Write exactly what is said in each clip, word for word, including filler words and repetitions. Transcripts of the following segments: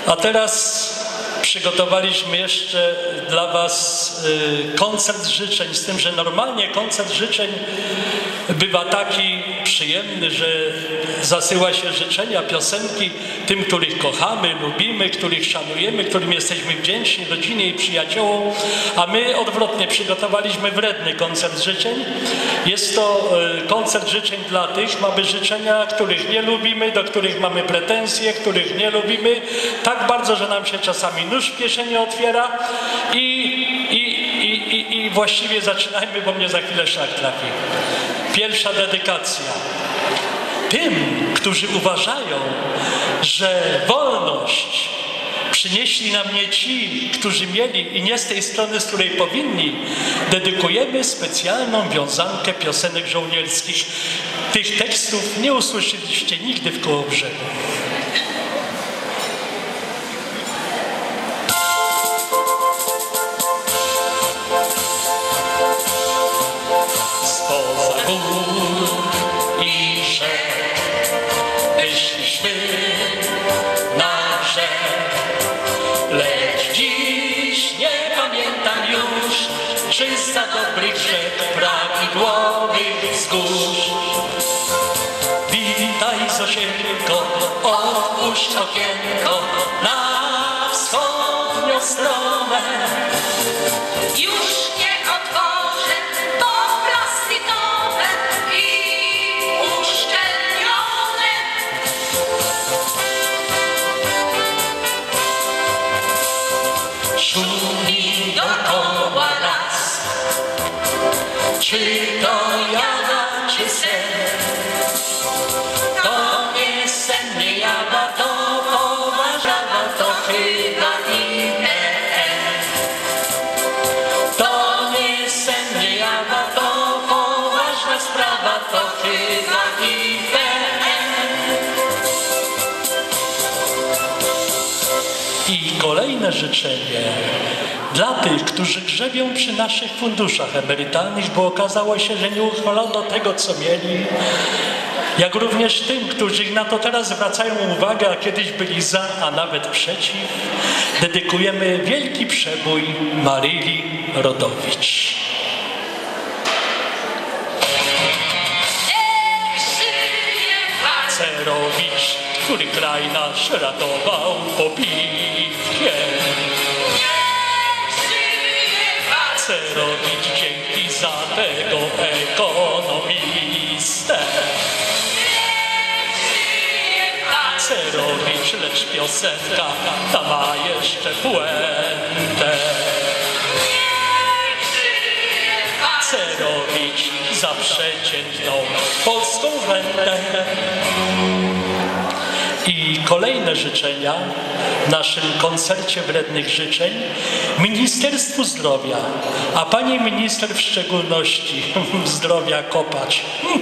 A teraz przygotowaliśmy jeszcze dla Was koncert życzeń, z tym, że normalnie koncert życzeń bywa taki przyjemny, że zasyła się życzenia, piosenki tym, których kochamy, lubimy, których szanujemy, którym jesteśmy wdzięczni, rodzinie i przyjaciołom, a my odwrotnie przygotowaliśmy wredny koncert życzeń. Jest to koncert życzeń dla tych, mamy życzenia, których nie lubimy, do których mamy pretensje, których nie lubimy, tak bardzo, że nam się czasami nóż w kieszeni otwiera i, i, i, i, i właściwie zaczynajmy, bo mnie za chwilę szlak trafi. Pierwsza dedykacja. Tym, którzy uważają, że wolność przynieśli nam nie ci, którzy mieli i nie z tej strony, z której powinni, dedykujemy specjalną wiązankę piosenek żołnierskich. Tych tekstów nie usłyszeliście nigdy w Kołobrzegu. Spoza gór i rzek wyszliśmy na brzeg, lecz dziś nie pamiętam już, czy za dobrych rzek prawidłowych wzgórz. Witaj Zosieńko, otwórz okienko na wschodnią stronę. Już nie otworzę, bo plastikowe i uszczelnione. Szumi dookoła las, czy to jawa, czy sen? To nie sen, nie jawa, to poważawa, to chyba I P N. To nie sen, nie jawa, to poważna sprawa, to chyba I P N. I kolejne życzenie dla tych, którzy grzebią przy naszych funduszach emerytalnych, bo okazało się, że nie uchwalono tego, co mieli, jak również tym, którzy na to teraz zwracają uwagę, a kiedyś byli za, a nawet przeciw, dedykujemy wielki przebój Maryli Rodowicz. Cerowicz, który kraj nasz ratował popiwkiem. Cerowicz, dzięki za tego ekonomistę. Cerowicz, lecz piosenka ta ma jeszcze puentę. Cerowicz za przeciętną polską rentę. I kolejne życzenia w naszym koncercie wrednych życzeń Ministerstwu Zdrowia, a pani minister w szczególności zdrowia Kopacz.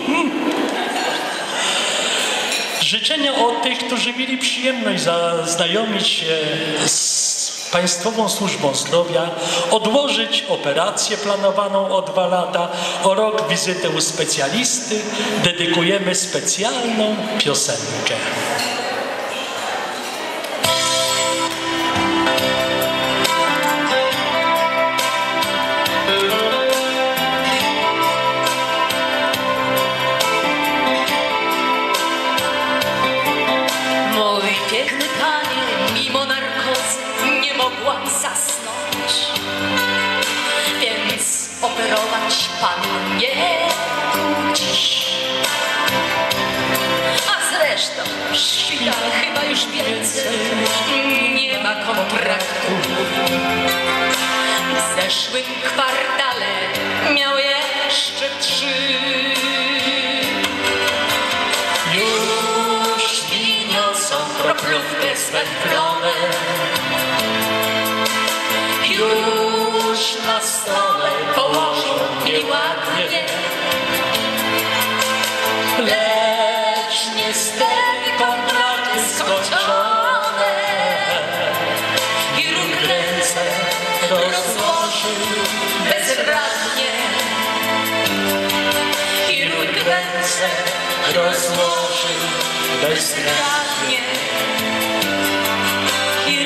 Życzenia od tych, którzy mieli przyjemność zaznajomić się z Państwową Służbą Zdrowia, odłożyć operację planowaną o dwa lata, o rok wizytę u specjalisty, dedykujemy specjalną piosenkę. Operować panu nie dziś. A zresztą szpital chyba już więcej nie ma kontraktu. W zeszłym kwartale miał jeszcze trzy. Już winiosą kroplówkę zwędlone. Już na stole położą nieładnie, lecz niestety kontrakty skończone. Chirurg ręce rozłożył bezradnie. Chirurg ręce rozłożył bezradnie.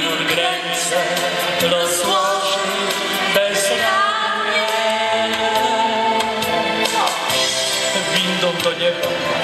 serce rozłoży bezradnie. Windą do nieba